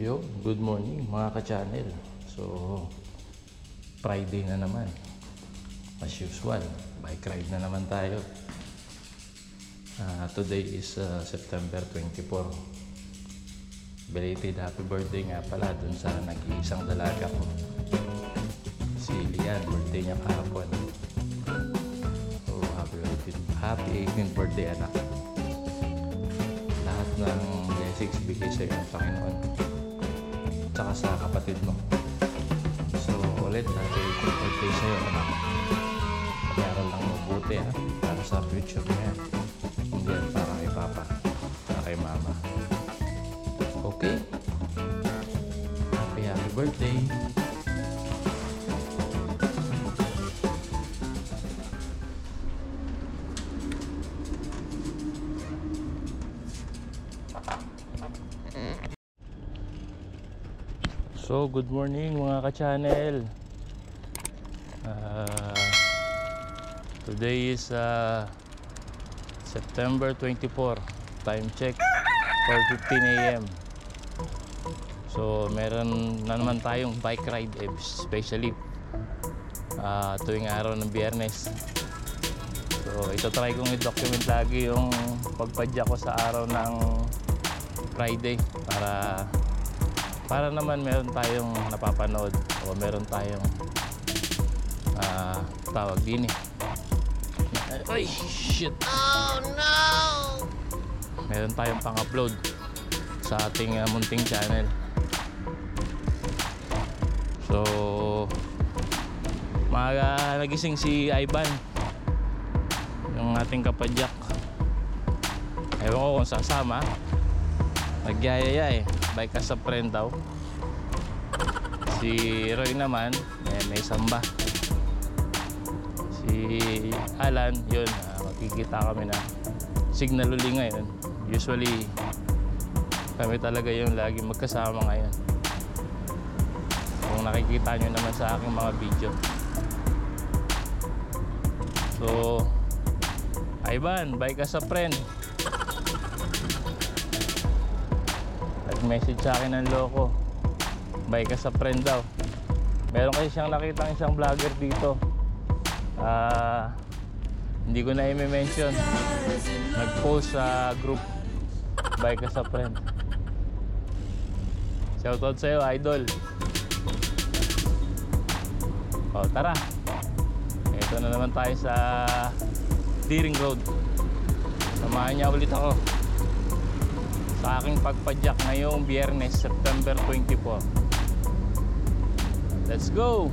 Yo, good morning mga ka-channel. So, Friday na naman. As usual, bike ride na naman tayo. Today is September 24. Belated happy birthday nga pala dun sa nag-iisang dalaga ko. Si Lian, birthday niya kahapon. So, happy 18th birthday anak. Lahat ng blessings bigay sa iyo ng Panginoon. Tsaka sa kapatid mo. So ulit, happy 18th birthday sa iyo anak. Mag-aaral lang mabuti ha, para sa future mo yan. Hindi yan para kay papa, para kay mama. Okay? Happy birthday! So, good morning mga ka-channel. Today is September 24. Time check 4:15 AM. So, meron na naman tayong bike ride, especially tuwing araw ng Biyernes. So, ito try kong i-document lagi yung pagpadya ko sa araw ng Friday para naman meron tayong napapanood o meron tayong tawag din eh. Ay, shit! Oh no! Meron tayong pang-upload sa ating munting channel. So, nagising si Ivan, yung ating kapadyak. Ewan ko kung sasama. Nagyayaya eh, bike as a friend daw. Si Roy naman may samba. Si Alan yun, makikita kami na signal uli ngayon. Usually kami talaga yung lagi magkasama ngayon, kung nakikita nyo naman sa aking mga video. So Ivan, bike as a friend. Message sa akin ng loko, bike ka sa friend daw. Meron kasi siyang nakitang isang vlogger dito, hindi ko na i-mention. Nag-post sa group, bike ka sa friend. Shoutout sa'yo idol. O tara, ito na naman tayo sa Deering Road. Samahan niya ulit ako sa aking pagpadyak ngayong Biyernes, September 24. Let's go!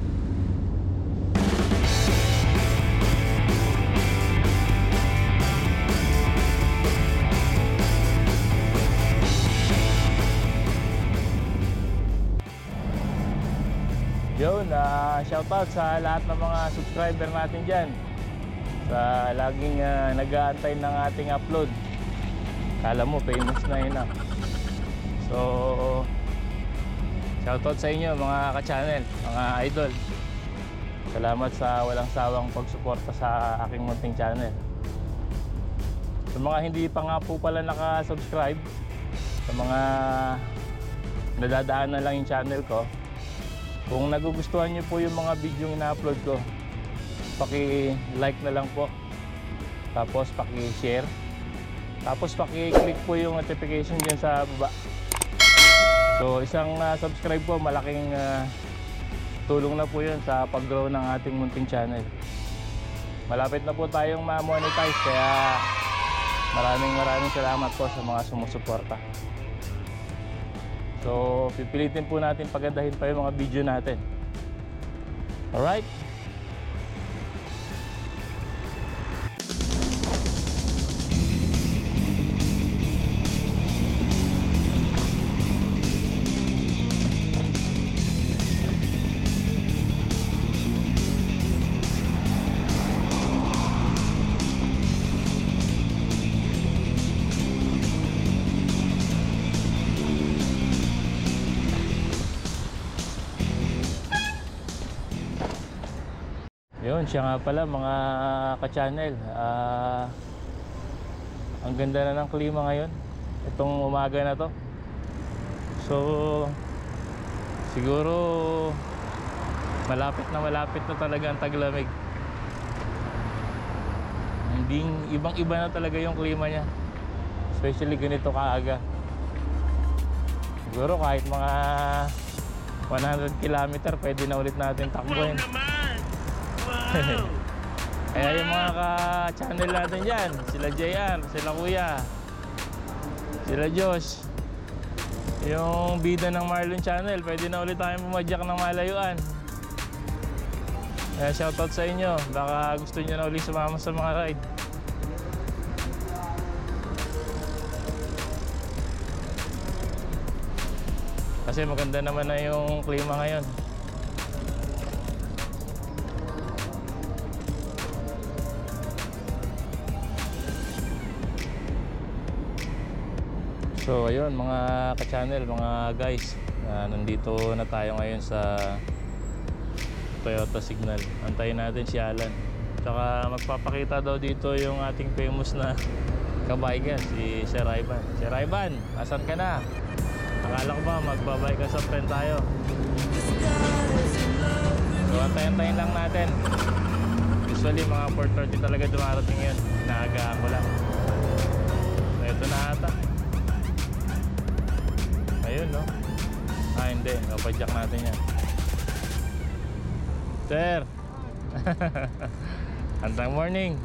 Yun, shoutout sa lahat ng mga subscriber natin dyan, sa laging nag-aantay ng ating upload. Kala mo famous na yun ah. So shoutout sa inyo mga ka-channel, mga idol. Salamat sa walang sawang pagsuporta sa aking munting channel. Sa mga hindi pa nga po pala naka-subscribe, sa mga nadadaan na lang yung channel ko, kung nagugustuhan nyo po yung mga video yung na-upload ko, paki-like na lang po, tapos paki-share, tapos paki-click po yung notification dyan sa baba. So isang subscribe po, malaking tulong na po yun sa pag-grow ng ating munting channel. Malapit na po tayong ma-monetize, kaya maraming salamat po sa mga sumusuporta. So pipilitin po natin pagandahin pa yung mga video natin. Alright? Yun, siya nga pala mga ka-channel. Ang ganda na ng klima ngayon, itong umaga na to. So siguro malapit na talaga ang taglamig. Hindi, ibang iba na talaga yung klima niya, especially ganito kaaga. Siguro kahit mga 100 kilometer pwede na ulit natin takbuhin. Wow! Kaya yung mga ka-channel natin dyan, sila JR, sila Kuya, sila Josh, yung bida ng Marlon Channel, pwede na ulit tayong pumadyak ng malayuan. Kaya shoutout sa inyo, baka gusto nyo na ulit sumama sa mga ride. Kasi maganda naman na yung klima ngayon. So ayun mga ka-channel, mga guys, nandito na tayo ngayon sa Toyota Signal. Antayin natin si Alan. Tsaka magpapakita daw dito yung ating famous na kabaygan, si Sir Ivan. Sir Ivan, asan ka na? Akala ko ba magbabay ka sa friend tayo? So antayin lang natin. Usually mga 4:30 talaga dumarating yun. Naagaan ko lang. So ito na ata. Ayun no? Ah hindi, napadyak natin yan. Sir! Hantang morning!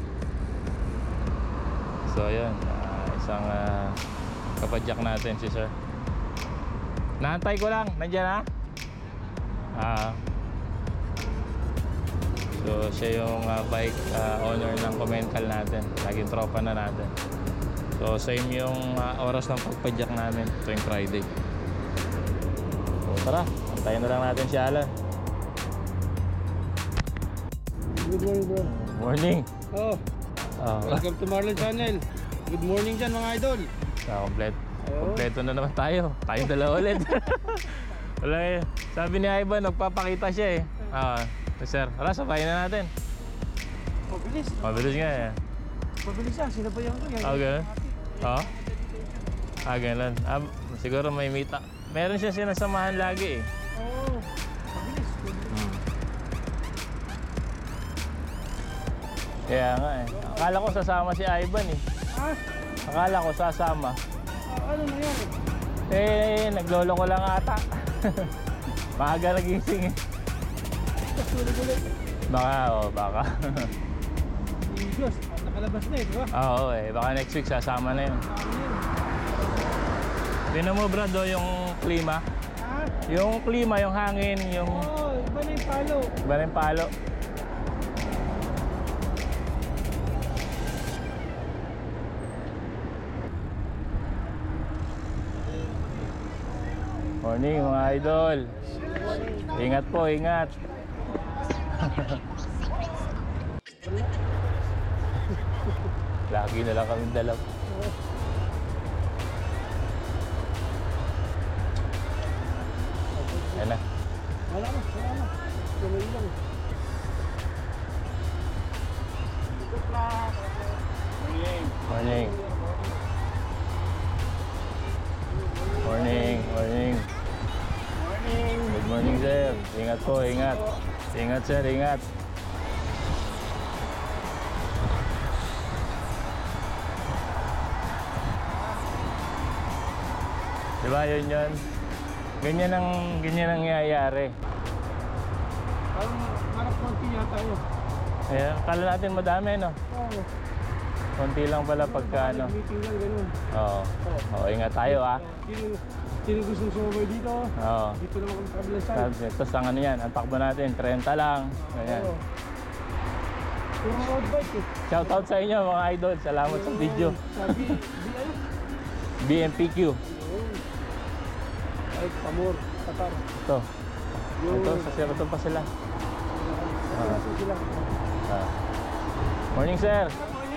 So ayun, isang kapadyak natin si Sir. Naantay ko lang, nandiyan na? So siya yung bike owner ng Comencal natin. Laging tropa na natin. So same yung oras ng pagpadyak namin tuwing Friday. So tara, antayin na lang natin si Alan. Good morning bro. Morning. Welcome to Marlon Channel. Good morning dyan mga idol. Kompleto na naman tayo. Tayong dalawa ulit. Wala eh. Sabi ni Ivan, nagpapakita siya eh. Sir, tara, sabayin na natin. Mabilis. Mabilis nga eh. Mabilis yan. Sino ba yung ito? Okay. Ganun. Siguro may mita. Meron siya sinasamahan lagi eh. Oo. Mabilis. Kaya nga eh. Akala ko sasama si Ivan eh. Akala ko sasama. Ano nangyari? Eh, naglolo ko lang ata. Maaga nagising eh. Tulog ulit. Baka. Diyos, nakalabas na eh, di ba? Oo eh, baka next week sasama na yun. Tingnan mo Brad, yung klima. Yung klima, yung hangin, yung... iba na yung palo. Iba na yung palo. Morning mga idol. Ingat po, ingat. Lagi na lang kami dalaw. Ayan na. Wala na. Tuloy lang. Morning. Good morning sir. Ingat po, ingat. Ingat sir, ingat. Diba yun? Ganyan ang nangyayari. Marap konti yata yun. Ayan, kala natin madami no? Oo. Konti lang pala pagka ano. Meeting lang, ganun. Oo, ingat tayo Sino gusto sumabay dito? Oo. Dito naman kami sa kabilang side. Tapos ang ano yan, ang takbo natin, 30 lang. Ganyan. Puro road bike eh. Shoutout sa inyo mga idol, salamat sa video. Sabi, BMPQ. Ay, Pamor, Qatar. Ito. Ito, sa Sierra pa sila. Sila. Morning sir.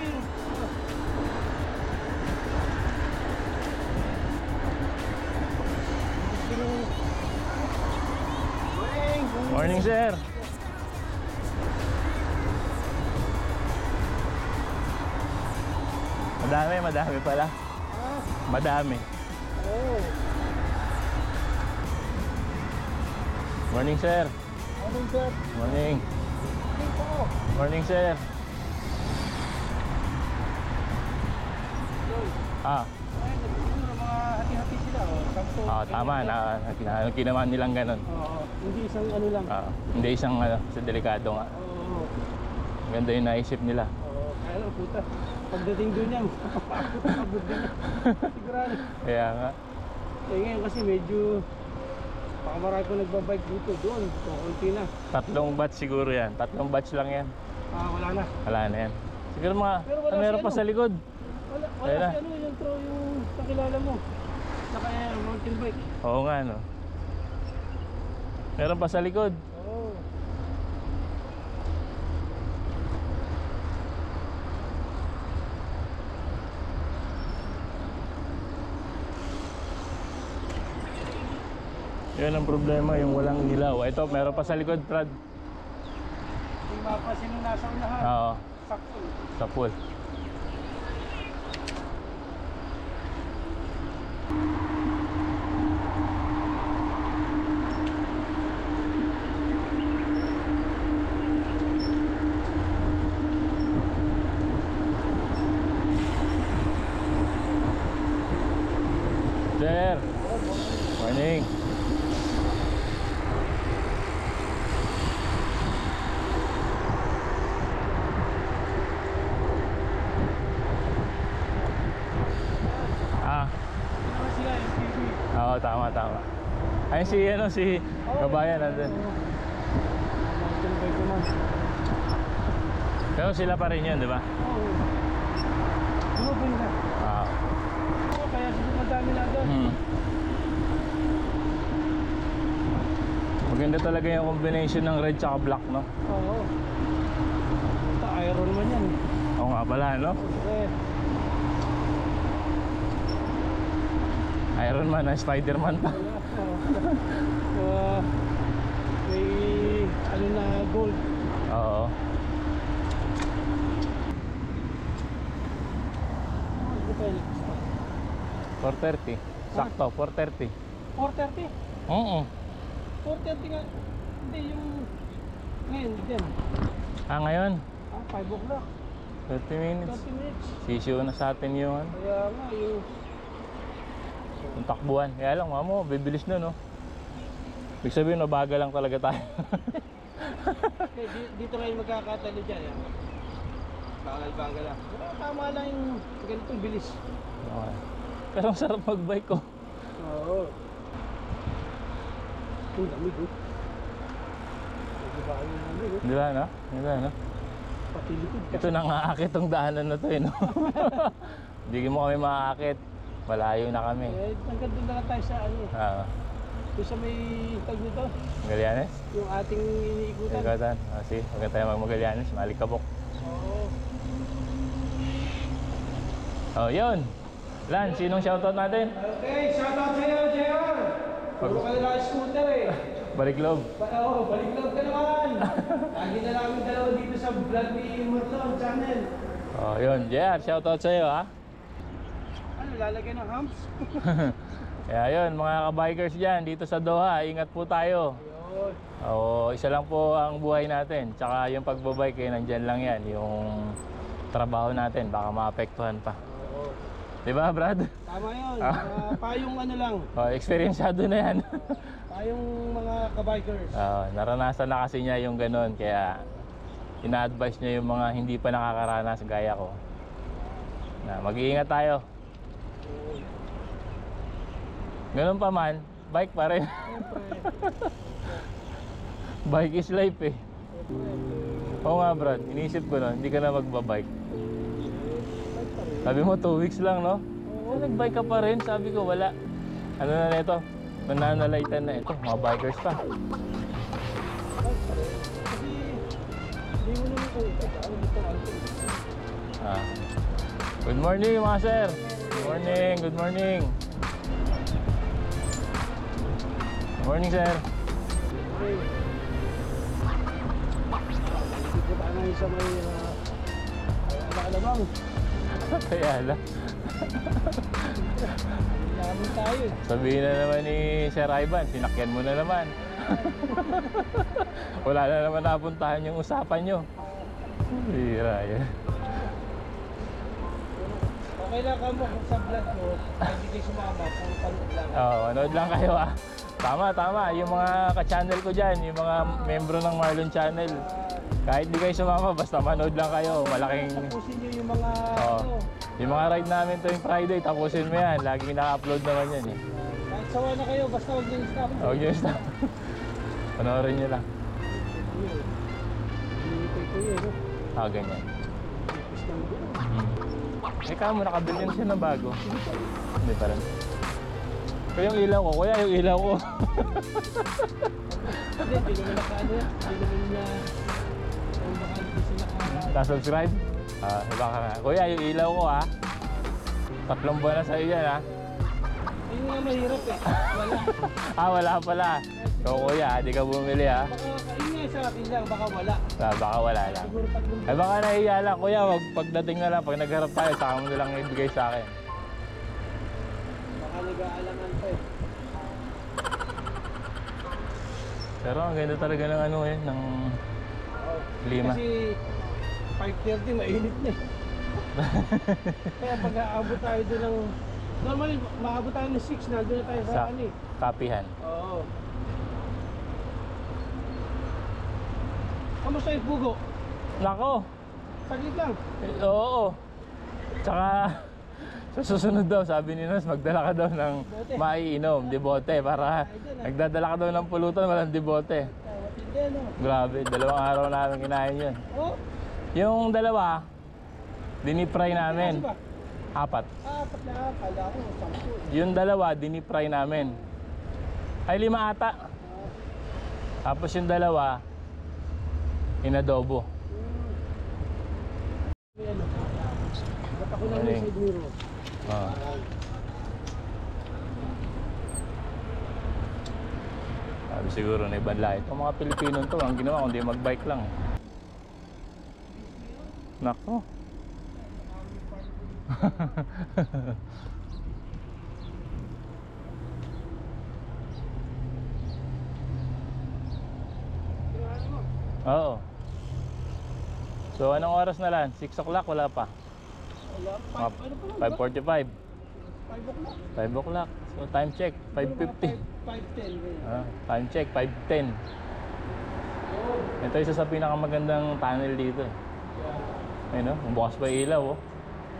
Morning sir. Madami pala. Madami. Oo. Morning, sir. Morning, sir. Morning. Morning po. Morning, sir. Ah, Ay, nagsiguro mga hati-hati sila. Sampo. tama na. Kinaman nilang ganun. Oo. Hindi isang ano lang. Hindi isang sa delikado nga. Oo. Ganda yung naisip nila. Oo. Kaya lang, puta. Pagdating doon yan, mapapagod din. Sigurado. Kaya nga. Eh ngayon kasi medyo baka marami ko nagbabike dito doon. Kunti na. 3 batch siguro yan. 3 batch lang yan. Wala na. Wala na yan. Siguro mga, Pero wala meron si pa ano. sa likod. Wala Ayun na. si ano yung tro yung nakilala mo. Naka mountain bike. Oo nga, no. Meron pa sa likod. Oo. Yun ang problema, yung walang ilaw. Ito, meron pa sa likod, Brad. Hindi mapasin yung nasa unahan. Oo, Sakto. sa pool. Sir, morning. Ano sila yung TV? Oo, tama. Ayun si Kabayan nandun. Mountain bike naman. Pero sila pa rin yun, di ba? Oo. Moving na. Oo, kaya siguro madami na doon. Maganda talaga yung combination ng red tsaka black, no? Oo. Ito, Iron Man yan. Oo nga pala, no? Eh, Iron Man, Spider-Man pa. may ano na gold. Oo. Ano pa yun? 4:30. Sakto, 4:30. 4:30? Oo. 4:30 nga. Hindi yung ngayon din. Ngayon, 5 o'clock. 30 minutes. 30 minutes. Sisiyo na sa atin yung Kaya nga yung takbuhan. Kaya lang, mamo, bibilis na, no? Ibig sabihin, mabagal lang talaga tayo. dito ngayon magkakatalo dyan. Yan. Bagal-bagal lang. Pero tama lang yung ganitong bilis. Okay. Pero ang sarap mag-bike ko. Oo. Ang dami ko. Medyo bahay yung dami ko. Di ba, no? Di ba, no? Pati likod. Ito nang aakit tong daanan na to, eh, no? Hindi mo kami maaakit. Malayo na kami. Hanggang doon na lang tayo sa ano. Doon sa may tag nito. Magallanes? Yung ating iniikutan. Ikutan. Sige, huwag tayo mag-Magallanes. Malikabok. Oo. Oh, yun. Lan, sinong shoutout natin? Okay, shoutout sa'yo, JR. Puro ka nila scooter eh. Balik loob. Oo, balik loob ka naman. Lagi na namin dalawa dito sa vlog ni Marlon channel. Oh, yun. JR, shoutout sa'yo, ha? Ano, lalagay ng humps? Kaya yun, mga kabikers dyan, dito sa Doha, ingat po tayo. Ayun. Oo, isa lang po ang buhay natin. Tsaka yung pagbabike, eh, nandyan lang yan. Yung trabaho natin, baka maapektuhan pa. Oo. Diba, Brad? Tama yun. Payong ano lang. Oh, experienceado na yan. Payong mga kabikers. Naranasan na kasi niya yung ganun. Kaya ina-advise niya yung mga hindi pa nakakaranas gaya ko. Na mag-iingat tayo. Ganun pa man, bike pa rin. Bike is life eh. Oo nga Brad, inisip ko nun, hindi ka na magbabike. Sabi mo 2 weeks lang, no? Oo, nagbike ka pa rin. Sabi ko wala. Ano na nito? Nananalitan na ito, mga bikers pa. Kasi hindi mo naman kung ano dito Good morning mga sir. Good morning, good morning. Good morning sir. Dito pa ngayon sa may alamang. Kaya lang. Namin tayo. Sabihin na naman ni Sir Ivan, sinakyan mo na naman. Wala na naman napuntahan yung usapan nyo. Hira yan. Okay lang ka mo kung sa vlog mo, hindi kayo sumama, kung panood lang. Oo, manood lang kayo ah. Tama. Yung mga ka-channel ko dyan, yung mga membro ng Marlon Channel. Kahit di kayo sumama, basta manood lang kayo. Malaking... Tapusin nyo yung mga, Oo. Yung mga ride namin tuwing Friday, tapusin mo yan. Laging naka-upload naman yan eh. kahit sawa na kayo, basta huwag nyo stop. Huwag nyo stop. Panoorin nyo lang. Hinihintay ko yun, no? Ganyan. Ipis lang din. Ikaw mo, nakabili na siya ng bago. Hindi pa rin. Kaya yung ilaw ko, yung ilaw ko. Hindi naman nakaano yan. Hindi naman na, kung baka hindi sila Na-subscribe? Baka nga. Kuya, yung ilaw ko ha. 3 buwan na sa'yo yan ha. Ayun nga mahirap eh. Wala. Wala pala. So kuya, di ka bumili ha. Baka, ayun nga sa akin lang, baka wala. Baka wala lang. Siguro 3 Ay baka nahiya lang. Kuya, wag pagdating na lang. Pag nagharap tayo, saka mo na lang ibigay sa akin. baka nag-aalangan pa eh. Pero ang ganda talaga ng ano eh, ng Oo. klima. Kasi 5:30 mainit na eh. Kaya pag aabot tayo doon ng... Normally, maabot tayo ng 6 na doon na tayo sa Sa ano eh. kapihan. Oo. Kamusta yung pugo? Nako! Saglit lang. Oo. Tsaka sa susunod daw, sabi ni Nas, magdala ka daw ng Bote. maiinom, debote, para nagdadala ka daw ng pulutan, walang debote. Matindi ano? Grabe, 2 araw namin kinain yun. Oh? Yung dalawa, dinipry namin. Kasi ba? 4. Apat na, kala ko, 10. Yung dalawa, dinipry namin. Ay, 5 ata. Tapos yung dalawa, inadobo. May ano? Ba't ako lang Ano yung yun? siguro? Oo. Sabi siguro na ibang lahi. Itong mga Pilipino to, ang ginawa kundi magbike lang. Nako. Oo. So anong oras na lang? 6 o'clock wala pa. Wala, Mga ano pa lang? 5:45. 5 o'clock. 5 o'clock. So time check, 5:50. 5:10. Time check, 5:10. Ito isa sa pinakamagandang tunnel dito. Ayun oh, bukas pa yung ilaw oh.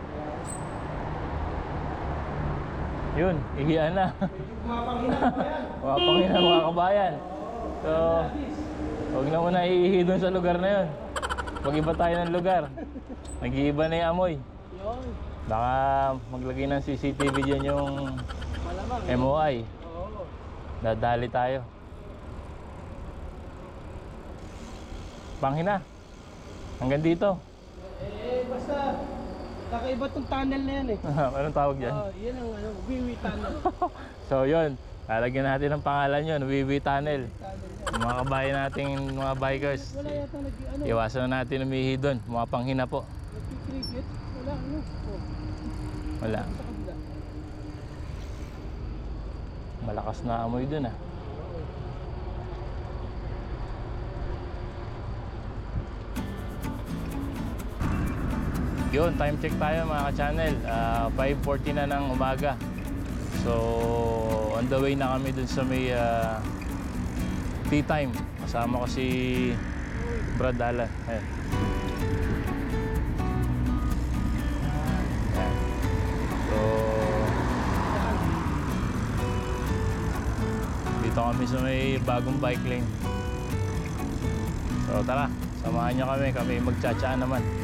Yun, ihiyan na. Mapanghinap pa yan. Mga Panginoon, mga kabayan. So, huwag na muna iihi doon sa lugar na yun. Mag-iba tayo ng lugar. Nag-iiba na yung amoy. Yun. Baka maglagay ng CCTV dyan yung Malamang. MOI. Oo. Dadali tayo. Panghina. Hanggang dito. Basta, kakaiba tong tunnel na yan eh. Anong tawag dyan? Yan ang ano, Wiwi Tunnel. So yun, lalagyan natin ng pangalan yun, Wiwi Tunnel. Tunnel yan. Mga kabayan nating mga bikers. Wala yata ano, Iwasan na natin umihi doon, mga panghina po. nag-cricket. Wala ano. Oh, Wala. sa kabila. Malakas na amoy doon ah. Yun, time check tayo mga ka-channel. 5:40 na ng umaga. So, on the way na kami dun sa may tea time. Kasama ko si Brad Alan. Ayan. Ayan. So, dito kami sa may bagong bike lane. So, tara. Samahan nyo kami. Kami magtsatsyaan naman.